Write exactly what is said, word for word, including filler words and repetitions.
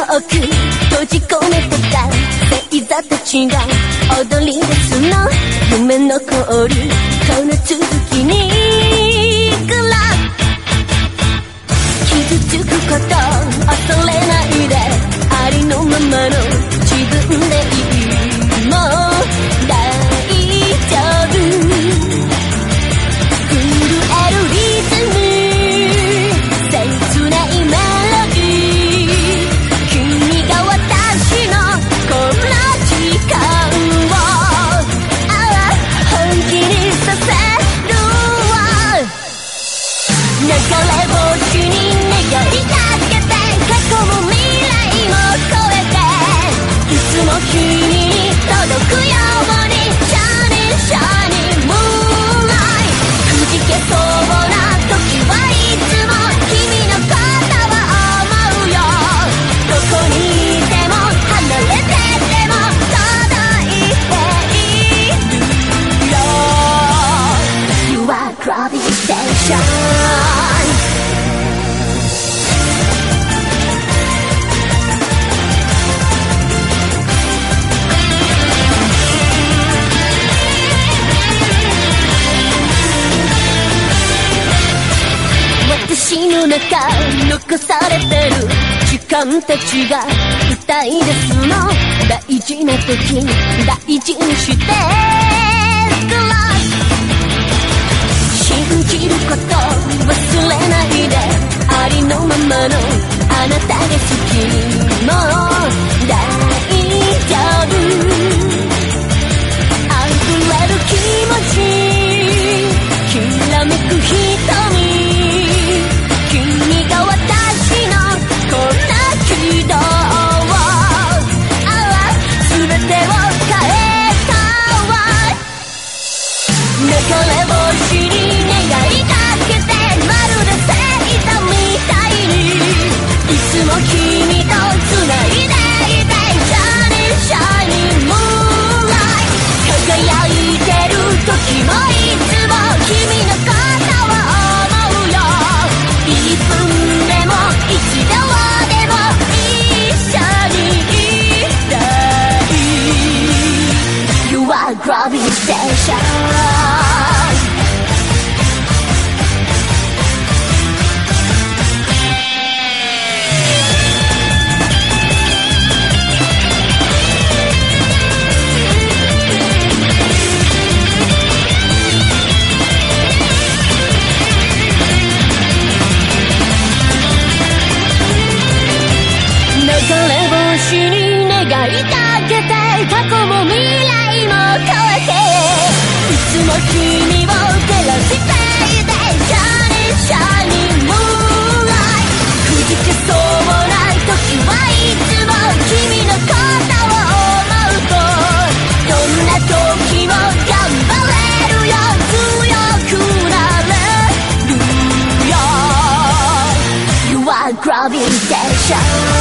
く閉じ込めてた星座たちが踊り出すの夢の氷この続きにグラ傷つくこと恐れないでありのままの自分でいいもう大丈夫震えるリズム切ないメロディー君が私のこの時間をああ本気にさせるわ流れ星に願いかけて過去も未来も超えていつも君に届くようにシャニーシャニームーンライトくじけそうな時はいつも君のことは思うよどこにいても離れてても届いているよ You are gravitation私の中残されてる時間たちが歌い出すの大事な時大事にしてから信じること忘れないでありのままのあなたが好きもう大丈夫溢れる気持ちきらめく瞳君が私のこんな軌道をああ全てを変えたわ流れ星に願いかけてまるで星座みたいにいつも君と繋いでいてシャニーシャニームーンライト輝いてる時もいつも君のことを思うよいっぷんでもいちびょうでも一緒にいたい You are gravitation流れ星に願いかけて過去も未来も超えていつも君を照らしていてシャニーシャニームーンライトくじけそうな時はいつも君のことを思うとどんな時も頑張れるよ強くなれるよ You are gravitation